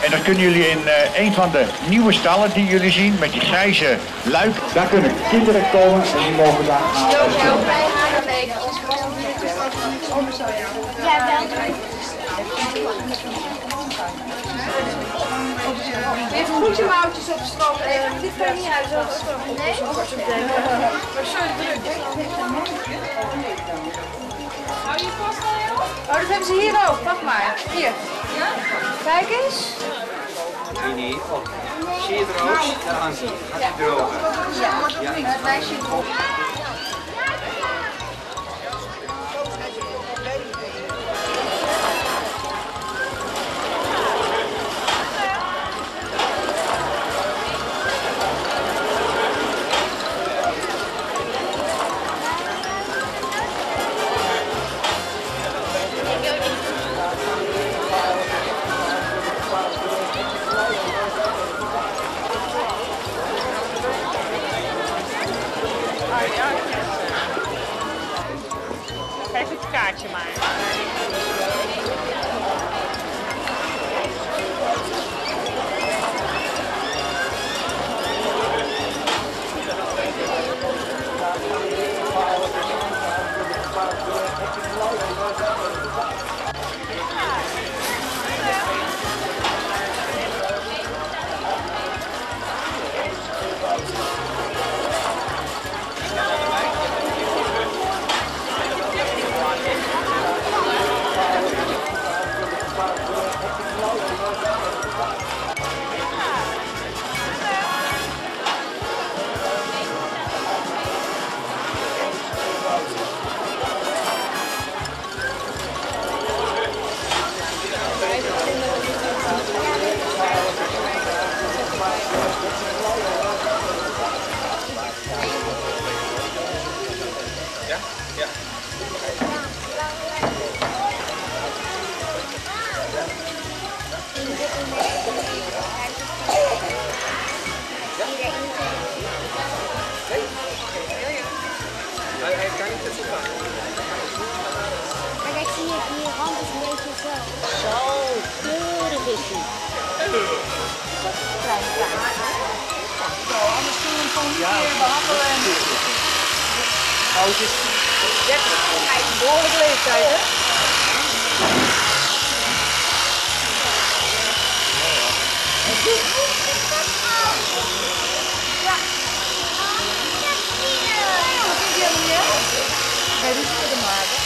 En dan kunnen jullie in een van de nieuwe stallen die jullie zien, met die grijze luik. Daar kunnen kinderen komen en die mogen daar aan. Ja, wel. Even goed je mouwtjes opstroken. Dit kan niet uit. Nee? Maar zo druk. Hou je vast al, joh? Oh, dat hebben ze hier ook. Pak maar. Hier. Ja? Kijk eens. Nee, op. Zie je droog? Daar hangt hij. Gaat hij droog? Ja, het meisje droog. Geef het kaartje maar. Kijk, zie je die rand is een beetje zo. Zo, keurig is hij. Klein kaartje. Zo, anders kun je hem gewoon niet meer behandelen. Oh, het is 30. Hij is een behoorlijke leeftijd, hè? Ga je die verder maken?